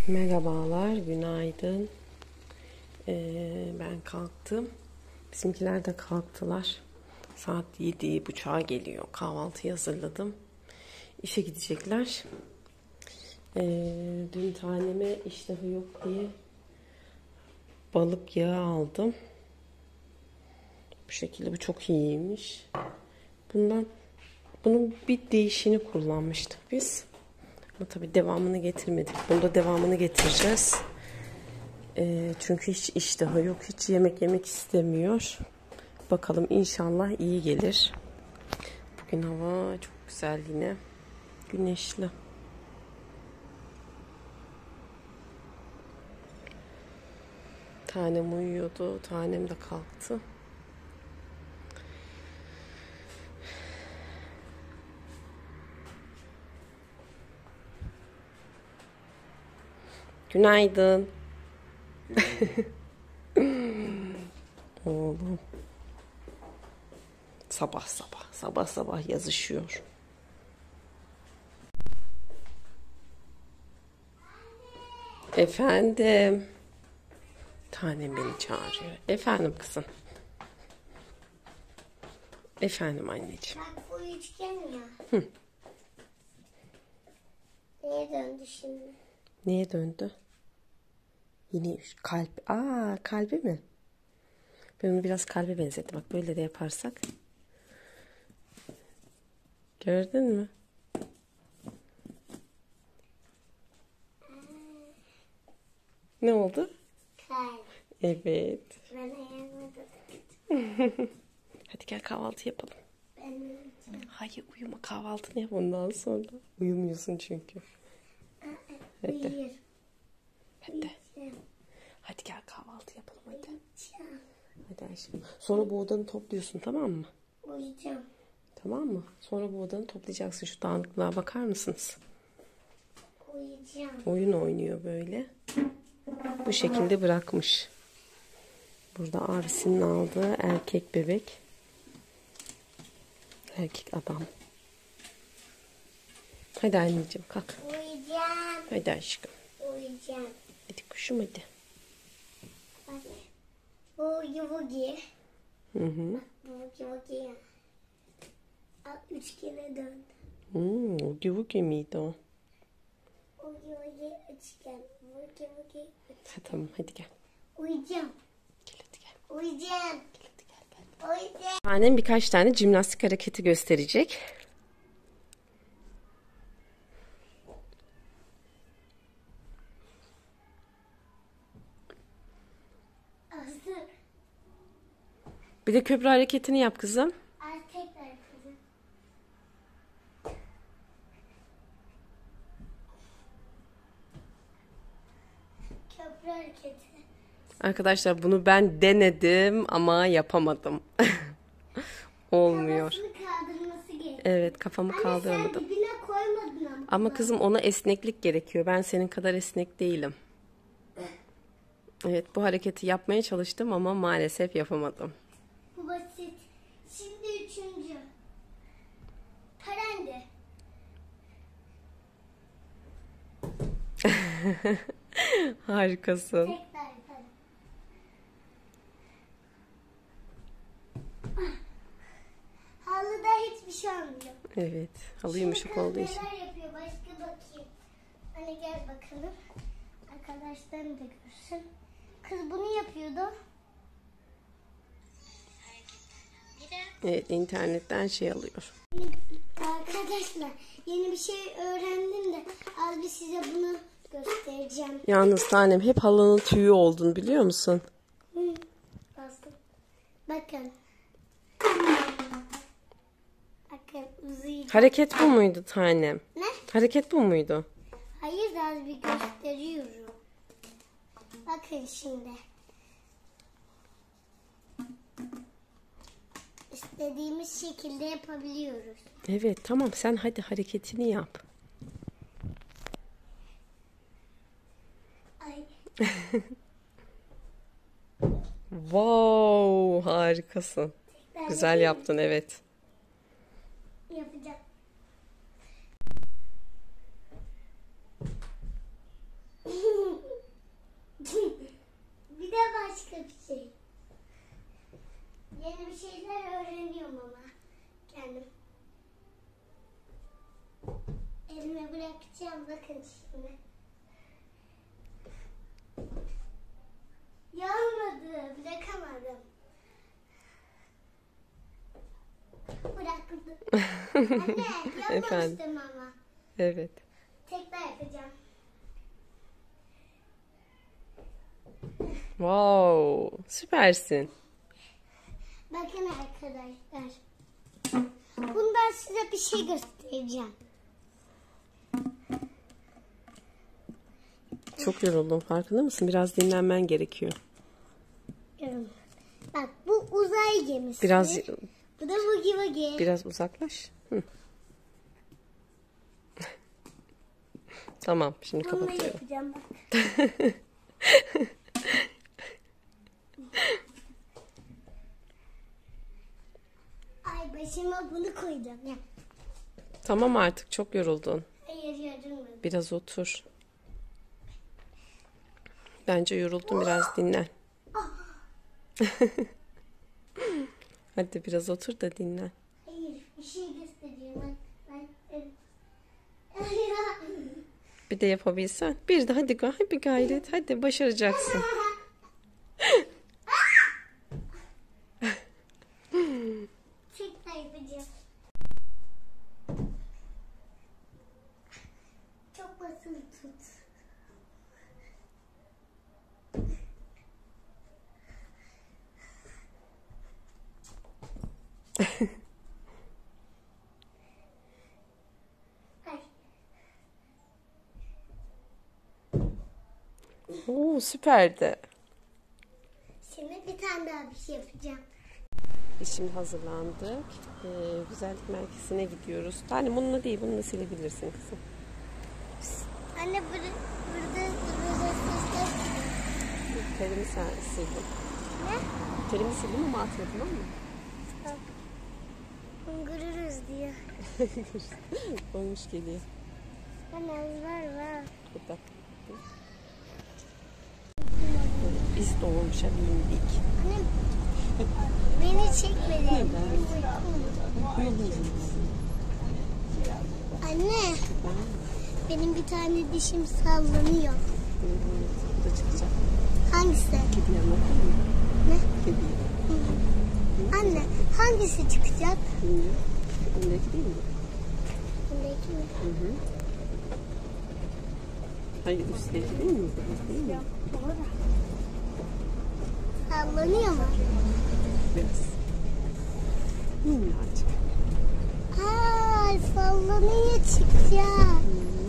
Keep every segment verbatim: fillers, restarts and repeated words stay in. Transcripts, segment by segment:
Merhabalar, günaydın. Ee, ben kalktım. Bizimkiler de kalktılar. Saat yedi buçuğa geliyor. Kahvaltıyı hazırladım. İşe gidecekler. Ee, dün taneme iştahı yok diye balık yağı aldım. Bu şekilde bu çok iyiymiş. Bundan bunun bir değişini kullanmıştık biz. Ama tabii devamını getirmedik. Bunda devamını getireceğiz. E, çünkü hiç iştahı yok. Hiç yemek yemek istemiyor. Bakalım inşallah iyi gelir. Bugün hava çok güzel yine. Güneşli. Tanem uyuyordu. Tanem de kalktı. Günaydın. Oğlum. Sabah sabah, sabah sabah yazışıyor. Efendim. Tanem beni çağırıyor. Efendim kızım. Efendim anneciğim. Bak bu üçgen ya. Hı. Neye döndü şimdi? Neye döndü? Yine kalp. Aa, kalbi mi? Ben onu biraz kalbe benzettim. Bak böyle de yaparsak. Gördün mü? Ne oldu? Kalp. Evet. Ben ayağıma da Hadi gel kahvaltı yapalım. Ben uyuyacağım. Hayır uyuma, kahvaltını yap ondan sonra. Uyumuyorsun çünkü. Hadi. Uyuyorum. Hadi. Uyuyacağım. Hadi gel kahvaltı yapalım hadi. Uyuyacağım. Hadi aşkım. Sonra bu odanı topluyorsun, tamam mı? Uyuyacağım. Tamam mı? Sonra bu odanı toplayacaksın. Şu dağınıklığa bakar mısınız? Uyuyacağım. Oyun oynuyor böyle. Bu şekilde bırakmış. Burada abisinin aldığı erkek bebek. Erkek adam. Hadi anneciğim kalk. Uyuyacağım. Hadi aşkım. Uyuyacağım. Hadi kuşum hadi. Bak. Bu yuvugi. Hı hı. Bu yuvugi ya. Al, üçgene döndü. Hmm, Ugi Wugi miydi o? O yuvugi üçgen. Bu yuvugi Ha, üçgen. tamam hadi gel. Uyuyacağım. Gel hadi gel. Uyuyacağım. Gel hadi gel. gel. Uyuyacağım. Annem birkaç tane jimnastik hareketi gösterecek. Hazır. Bir de köprü hareketini yap kızım. Al tekrar kızım. Köprü hareketi. Arkadaşlar bunu ben denedim ama yapamadım. Olmuyor. Kafasını kaldırması gerekiyor. Evet, kafamı Anne sen kaldıramadım. dibine koymadın ama. Ama kızım ona esneklik gerekiyor. Ben senin kadar esnek değilim. Evet, bu hareketi yapmaya çalıştım ama maalesef yapamadım. Bu basit. Şimdi üçüncü. Parendi. Harikasın. Tekrar yapalım. Halıda hiçbir şey olmuyor. Evet, halı Şimdi yumuşak kız olduğu için. neler yapıyor? Başka bakayım. Hani gel bakalım. Arkadaşlarım da görsün. Kız bunu yapıyordu. Evet, internetten şey alıyor. Arkadaşlar yeni bir şey öğrendim de az bir size bunu göstereceğim. Yalnız tanem hep halının tüyü oldun biliyor musun? Hı, bastım. Bakın. Bakın uzayacak. Hareket bu muydu tanem? Ne? Hareket bu muydu? Hayır da az bir gösteriyorum. Bakın şimdi. İstediğimiz şekilde yapabiliyoruz. Evet, tamam sen hadi hareketini yap. Ay. Wow, harikasın. Ben Güzel yaptın evet. yapacağım. Yeni bir şeyler öğreniyorum ama kendim. Elime bırakacağım, bakın şimdi. Yanmadı, bırakamadım. Bıraktım. Anne, yanmamıştım ama. Evet. Tekrar yapacağım. Wow, süpersin. Bakın arkadaşlar. Bundan size bir şey göstereceğim. Çok yoruldun, farkında mısın? Biraz dinlenmen gerekiyor. Bak, bu uzay gemisi. Biraz Bu da Boogie Woogie. biraz uzaklaş. Hı. Tamam, şimdi Bunu kapatıyorum. yapacağım bak. Ay, başıma bunu koyacağım ya. Tamam, artık çok yoruldun. Hayır, yorulmadım. Biraz otur. Bence yoruldun, biraz dinlen. Hadi biraz otur da dinlen. Hayır, bir şey göstereceğim. Bak, ben... Bir de yapabilsen. Bir de hadi, hadi gayret. Hadi başaracaksın. Tekrar yapacağım. Çok basılı tut. Ay. Oo, süperdi. Şimdi bir tane daha bir şey yapacağım. Biz şimdi hazırlandık. Ee, güzellik merkezine gidiyoruz. Yani bununla değil, bununla silebilirsin kızım. Anne bur burada burada sesler çıkıyor. Terimi sen sildim. Ne? Terimi sildim ama atma, tamam mı? Bak. Hıngırırız diye. Olmuş geliyor. Anne var var. Burada. Biz doğmuşa bindik. Anne beni çekmedi. Anne benim bir tane dişim sallanıyor. Bu da çıkacak. Hangisi? Kedi yanına koyayım mı? Ne? Kedi. Anne hangisi çıkacak? Bilmiyorum. Öndeki değil mi? Bundaki mi? Hı hı. Hayır, üstteki değil mi? Bu değil mi? Sallanıyor mu? Biraz. Minnacık. Aa, sallanıyor çıkacak.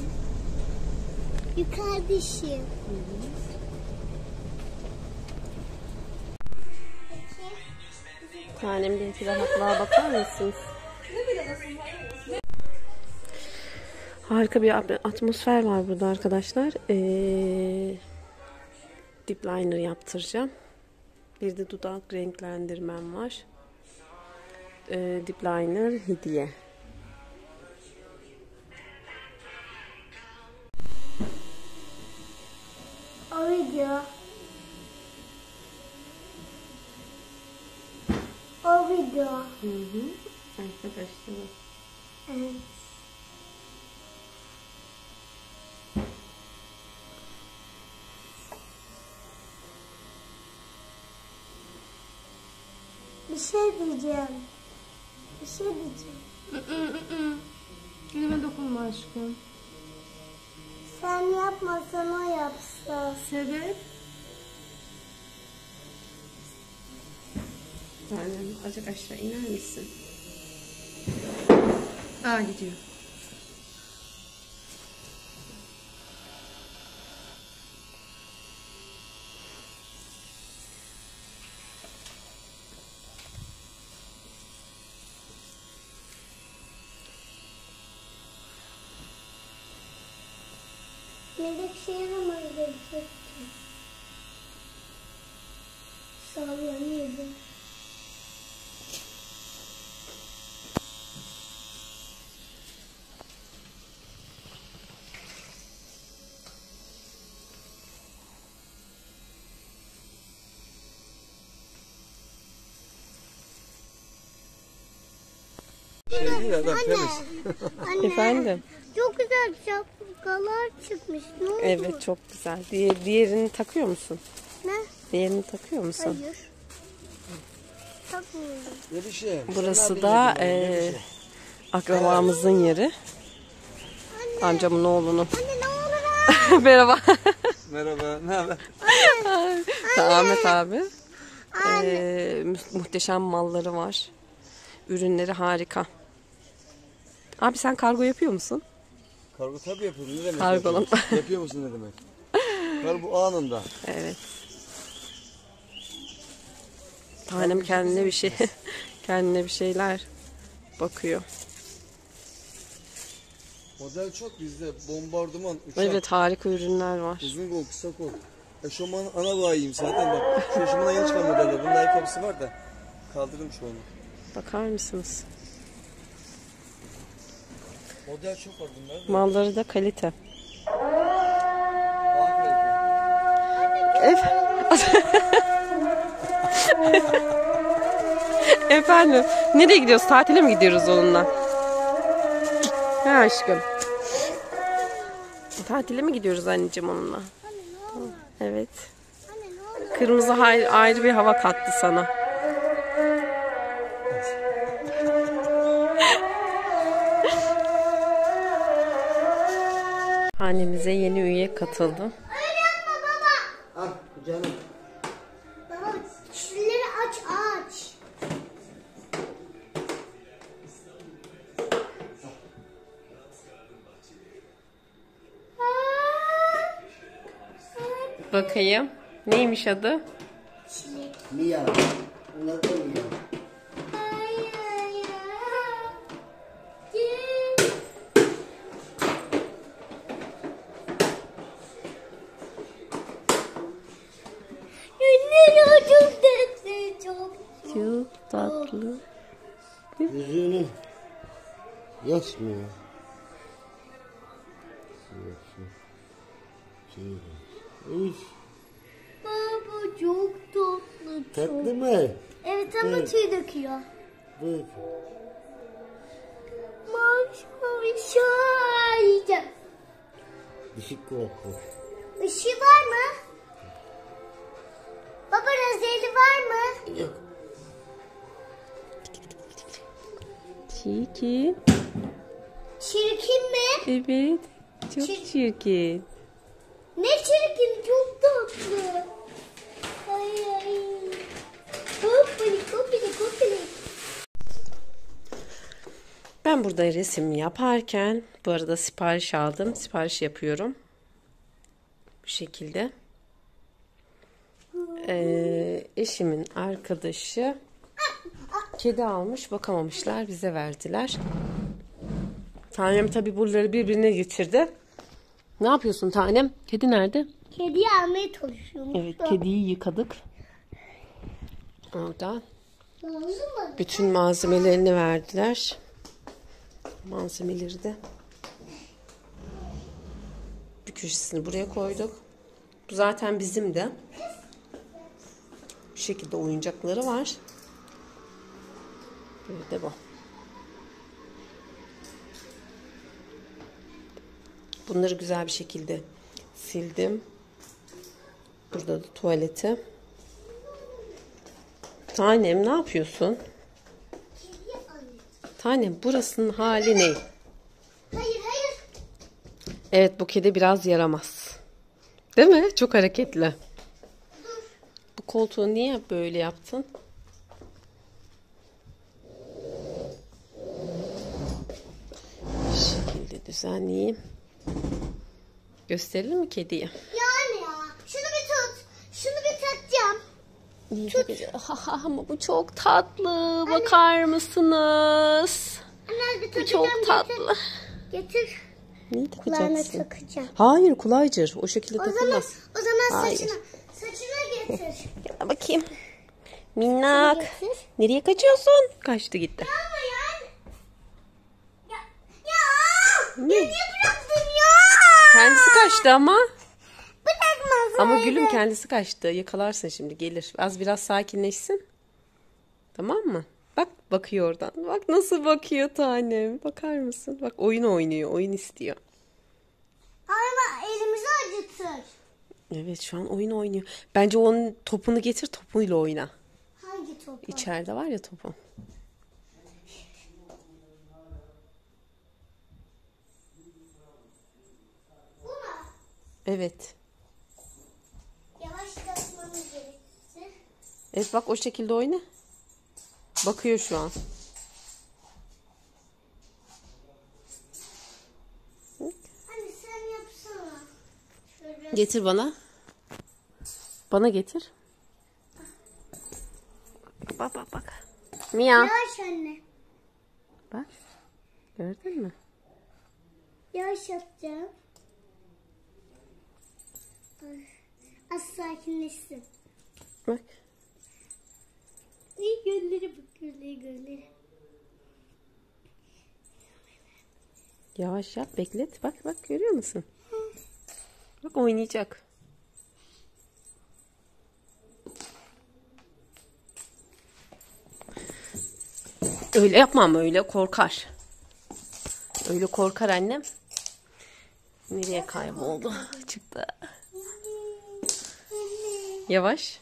Yukarı dişim. Tanemdeki rahatlığa bakar mısınız? Harika bir atmosfer var burada arkadaşlar. Ee, dip liner yaptıracağım. Bir de dudak renklendirmem var. Ee, dip liner hediye. O video. O video. Hı hı. Arkadaşlar. Evet. Bir şey diyeceğim. Bir şey diyeceğim. Elime dokunma aşkım. Sen yapmasan o yapsa. Sebep? Tanem azıcık aşağı iner misin? Aa gidiyor. Melek şey yaramaz dedi. Sallanıyordu. adam temiz. Anne. Efendim? Çok güzel şapkalar çıkmış. Ne oldu? Evet çok güzel. Diğer, diğerini takıyor musun? Ne? Diğerini takıyor musun? Hayır. Takmıyorum. Ne bir şey? Burası da e, akrabamızın yeri. Amcamın oğlunun. Anne ne olur ha? Merhaba. Merhaba. Ne haber? Ahmet abi. E, mu- muhteşem malları var. Ürünleri harika. Abi sen kargo yapıyor musun? Kargo tabii yapıyorum. Ne demek? Kargolama. yapıyorsun? Yapıyor musun ne demek? Kargo anında. Evet. Tanem kendine bir şey kendine bir şeyler bakıyor. Model çok bizde. Bombardıman, uçak, Evet harika ürünler var. uzun kol, kısa kol. Eşofman ana bayiyim zaten bak. Şu eşofmandan yeni çıkan modeller. Bunun ayakkabısı var da. Kaldırdım şu onu. Bakar mısınız? Model çok var bunlar. da. Malları da kalite. Harika. Efendim, nereye gidiyoruz? Tatile mi gidiyoruz onunla? He aşkım. Tatile mi gidiyoruz anneciğim onunla? Evet. Kırmızı hay- ayrı bir hava kattı sana. Hanemize yeni üye katıldı. Al canım. Baba şunları aç aç. Bakayım. Neymiş adı? Mia. Onlar da Mia. Ünlü çok tatlı çok. Çok tatlı. Yüzüğünü geçmiyor. Üf, Baba çok tatlı. tatlı mı? Evet ama tüy döküyor. Bak. Maş maş yiyeceğim. Işık kulaklı. Işığı var mı? Baba rozeli var mı? Yok. Çirkin. Çirkin mi? Evet. Çok Çir- çirkin. Ne çirkin çok tatlı. Ay ay. Kopili kopili kopili. Ben burada resim yaparken bu arada sipariş aldım. Sipariş yapıyorum. Bu şekilde. Ee, eşimin arkadaşı kedi almış, bakamamışlar, bize verdiler. Tanem tabii buraları birbirine getirdi. Ne yapıyorsun tanem? Kedi nerede? Kediyi almaya çalışıyorum. Evet, kediyi yıkadık. Orada. Lazım mı? Bütün malzemelerini verdiler. Malzemeleri de bir köşesini buraya koyduk. Bu zaten bizim de. Bu şekilde oyuncakları var. Böyle de bu. Bunları güzel bir şekilde sildim. Burada da tuvaleti. Tanem ne yapıyorsun? Kediyi alayım. Tanem burasının hali ne? Hayır hayır. Evet bu kedi biraz yaramaz. Değil mi? Çok hareketli. Bu koltuğu niye böyle yaptın? Bu şekilde düzenleyeyim. Gösterelim mi kediyi? Yani ya. Şunu bir tut. Şunu bir tutacağım. Tut. Ama bu çok tatlı. Bakar mısınız? Anne bir Bu tutacağım. çok tatlı. Getir. Getir. Neyi Kulağına takacaksın? takacağım. Hayır kulaycır. O şekilde O zaman, takılmaz. o zaman Hayır. saçına. Saçına getir. Gel bakayım. Minnak. Getir. Nereye kaçıyorsun? Kaçtı gitti. Ama yani. Ya. Ya. Ne? Niye bıraktın ya? Kendisi kaçtı ama. Bırakmaz. Ama öyle. gülüm kendisi kaçtı. Yakalarsın şimdi gelir. Az biraz sakinleşsin. Tamam mı? Bak bakıyor oradan. Bak nasıl bakıyor tanem. Bakar mısın? Bak oyun oynuyor. Oyun istiyor. Ama elimizi acıtır. Evet şu an oyun oynuyor. Bence onun topunu getir topuyla oyna. Hangi topu? İçeride var ya topu. Bu mu? Evet. Yavaş yapmamız gerekti. Evet bak o şekilde oyna. Bakıyor şu an. Anne sen yapsana. Şöyle. Getir bana. Bana getir. Bak bak bak. Mia. Yavaş anne. Bak. Gördün mü? Yavaş yapacağım. Ay, az sakinleşsin. Bak. İyi gölleri bak gölleri gölleri. Yavaş yap beklet. Bak bak görüyor musun? Bak oynayacak. Öyle yapmam öyle korkar. Öyle korkar annem. Nereye kayboldu? Çıktı. Yavaş.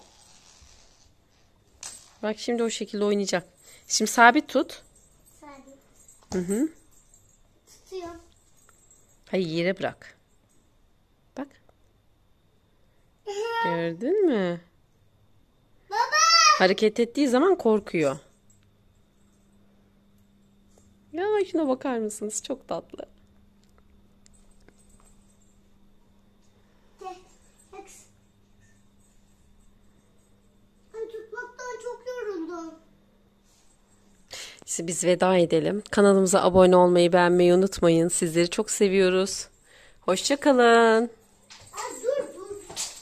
Bak şimdi o şekilde oynayacak. Şimdi sabit tut. Sabit. Hı hı. Tutuyorum. Hayır yere bırak. Bak. Gördün mü? Baba. Hareket ettiği zaman korkuyor. Ya şuna bakar mısınız? Çok tatlı. Gel. Bak. Ben tutmaktan çok yoruldum. İşte biz veda edelim. Kanalımıza abone olmayı, beğenmeyi unutmayın. Sizleri çok seviyoruz. Hoşça kalın. Ay dur dur.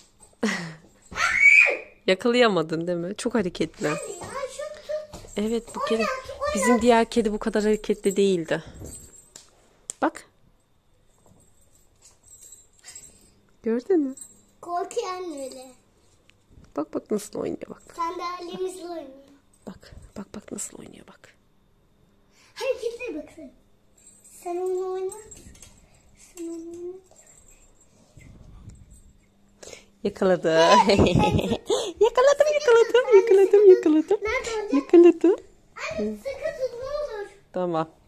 Yakalayamadın değil mi? Çok hareketli. Ya şu tut. Evet bu kedi bizim diğer kedi bu kadar hareketli değildi. Bak. Gördün mü? Korkuyor anne öyle. Bak bak nasıl oynuyor bak. Sandalyemizle oynuyor. Bak bak bak nasıl oynuyor bak. Hareketlere bakın. Sen onu oynat. Sen onu oynat. Yakaladı. yakaladım yakaladım yakaladım yakaladım. Nerede olacak? Yakaladım. Anne sıkı tut ne olur. Tamam.